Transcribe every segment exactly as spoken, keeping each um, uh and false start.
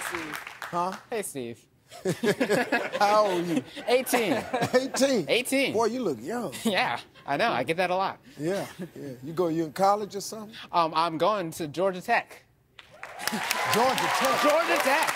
Steve. Huh? Hey, Steve. How old are you? eighteen. eighteen? eighteen. Boy, you look young. Yeah, I know. I get that a lot. Yeah, yeah. You go, you in college or something? Um, I'm going to Georgia Tech. Georgia Tech. Georgia Tech.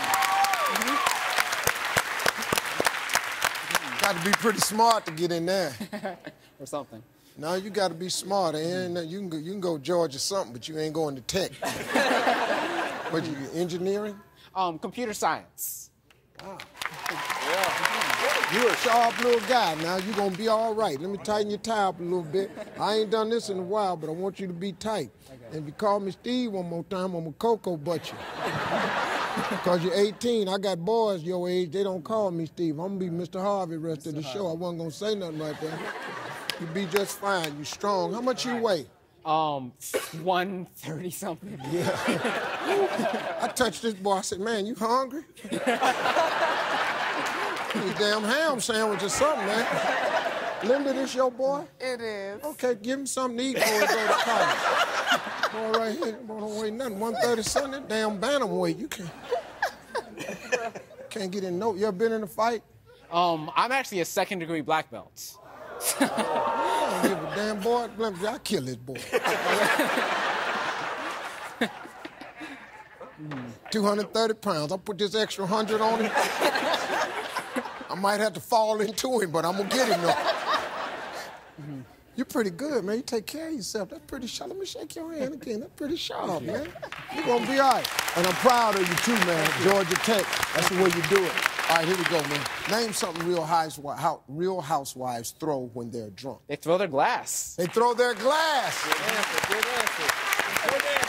Got to be pretty smart to get in there. Or something. No, you got to be smart. And you can go, you can go Georgia something, but you ain't going to Tech. What you engineering? Um, computer science. Wow. Yeah. You're a sharp little guy. Now you're gonna be all right. Let me tighten your tie up a little bit. I ain't done this in a while, but I want you to be tight. Okay. And if you call me Steve one more time, I'm gonna cocoa butt you. Because you're eighteen. I got boys your age, they don't call me Steve. I'm gonna be Mister Harvey the rest Mister of the Harvey. show. I wasn't gonna say nothing right there. You be just fine. You strong. How much you weigh? Um, one thirty something. Yeah. I touched this boy. I said, man, you hungry? You damn ham sandwich or something, man. Linda, this your boy? It is. Okay, give him something to eat before he go to college. Boy, right here, boy, don't weigh nothing. one thirty something, that damn bantamweight. You can't, can't get in no. You ever been in a fight? Um, I'm actually a second degree black belt. I don't give a damn boy. I'll kill this boy. two hundred thirty pounds. I'll put this extra one hundred on him. I might have to fall into him, but I'm going to get him, though. Mm-hmm. You're pretty good, man. You take care of yourself. That's pretty sharp. Let me shake your hand again. That's pretty sharp, man. You're going to be all right. And I'm proud of you, too, man. Georgia Tech. That's the way you do it. All right, here we go, man. Name something real, housewi how, real housewives throw when they're drunk. They throw their glass. They throw their glass. Good answer. Good answer. Good answer.